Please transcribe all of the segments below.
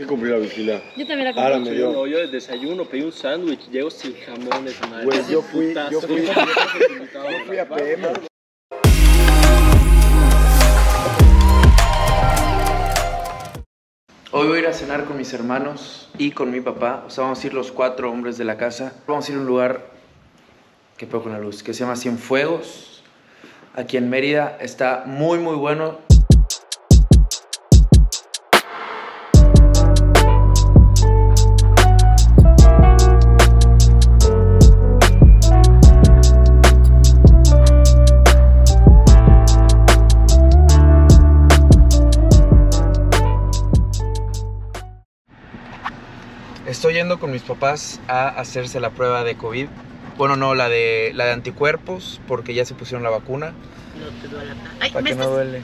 Sí cumplí la vigilia. Yo también la cumplí. Ahora me dio. No, yo de desayuno pedí un sándwich, llego sin jamón esa madre. Güey, yo fui a PM. Hoy voy a ir a cenar con mis hermanos y con mi papá. O sea, vamos a ir los 4 hombres de la casa. Vamos a ir a un lugar que pego con la luz, que se llama Cienfuegos. Aquí en Mérida. Está muy bueno. Estoy yendo con mis papás a hacerse la prueba de COVID. Bueno, no, la de anticuerpos, porque ya se pusieron la vacuna. No te duele acá. Ay, para que no duele.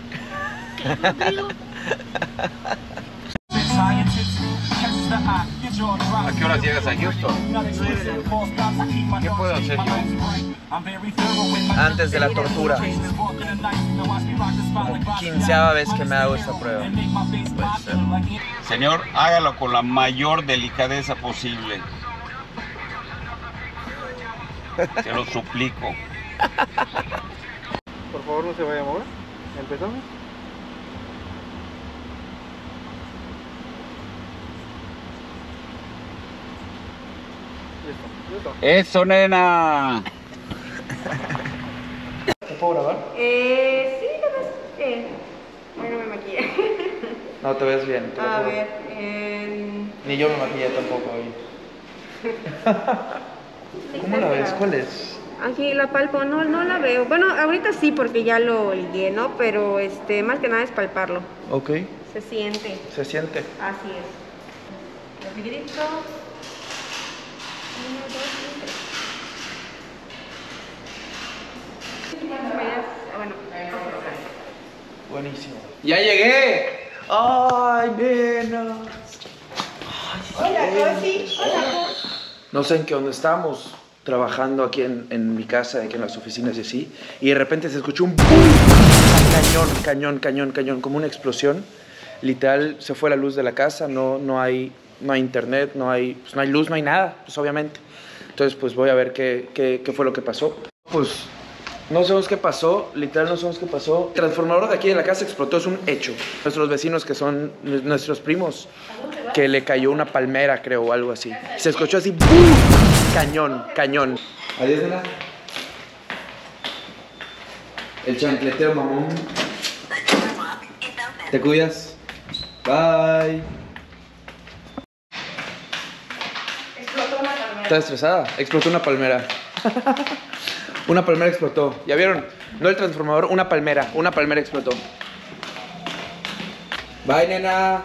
¿A qué horas llegas a Houston? ¿Qué puedo hacer yo? Antes de la tortura. Como 15ª vez que me hago esta prueba. Puede ser. Señor, hágalo con la mayor delicadeza posible. Se lo suplico. Por favor, no se vaya a mover. ¿Empezamos? Listo. ¡Eso, nena! ¿Te puedo grabar? Sí, la verdad es que... Bueno, me maquillé. No, te ves bien. Te lo A juro. ver, Ni yo me maquillé tampoco hoy. ¿Cómo la ves? ¿Cuál es? Aquí la palpo, no la veo. Bueno, ahorita sí porque ya lo ligué, ¿no? Pero más que nada es palparlo. Ok. Se siente. Se siente. Así es. Rapidito. 1, 2 y 3. Bueno, Buenísimo. ¡Ya llegué! ¡Ay, nena! hola, Cosi. Hola. No sé en qué onda estábamos trabajando aquí en mi casa, aquí en las oficinas y así, y de repente se escuchó un ¡boom! Cañón, como una explosión. Literal, se fue la luz de la casa, no hay internet, no hay luz, no hay nada, pues obviamente. Entonces, pues voy a ver qué fue lo que pasó. Pues no sabemos qué pasó, literal no sabemos qué pasó. El transformador de aquí de la casa explotó, es un hecho. Nuestros vecinos, que son nuestros primos, que le cayó una palmera, creo, o algo así. Se escuchó así, ¡boom! Cañón. Adiós, nena. El chancletero mamón. ¿Te cuidas? Bye. Explotó una palmera. ¿Estás estresada? Explotó una palmera. Una palmera explotó. ¿Ya vieron? No el transformador, una palmera explotó. Bye, nena.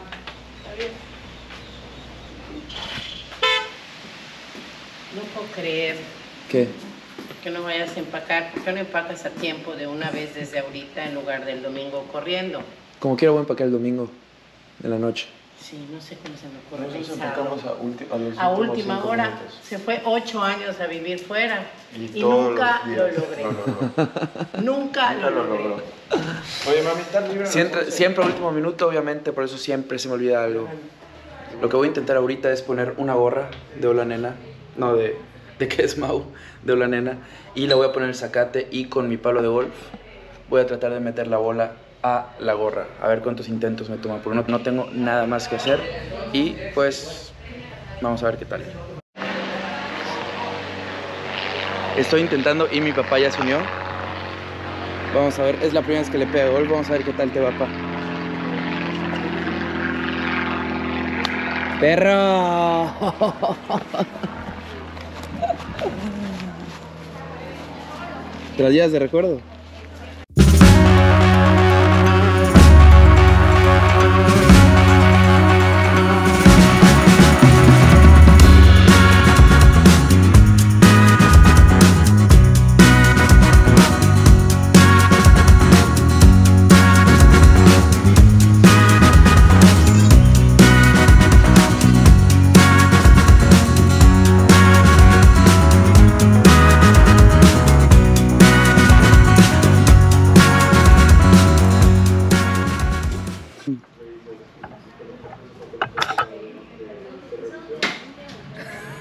No puedo creer ¿Qué? que no vayas a empacar. ¿Por qué no empacas a tiempo de una vez desde ahorita en lugar del domingo corriendo? Como quiera voy a empacar el domingo de la noche. Sí, no sé cómo se me ocurre Nosotros pensarlo. empacamos A última hora. Se fue 8 años a vivir fuera y todos nunca los lo días. logré. No. Nunca lo logré. Oye, mami, ¿estás libre? Siempre a último minuto, obviamente, por eso siempre se me olvida algo. Lo que voy a intentar ahorita es poner una gorra de Hola Nena. No, de que es Mau, de Hola Nena. Y le voy a poner el zacate y con mi palo de golf voy a tratar de meter la bola a la gorra. A ver cuántos intentos me toma, porque no tengo nada más que hacer. Y pues vamos a ver qué tal. Estoy intentando y mi papá ya se unió. Vamos a ver, es la primera vez que le pega golf. Vamos a ver qué tal te va, papá. ¡Perro! ¿Te las llevas de recuerdo?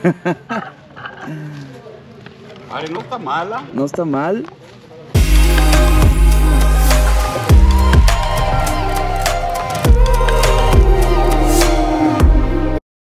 Ay, no está mala. No está mal.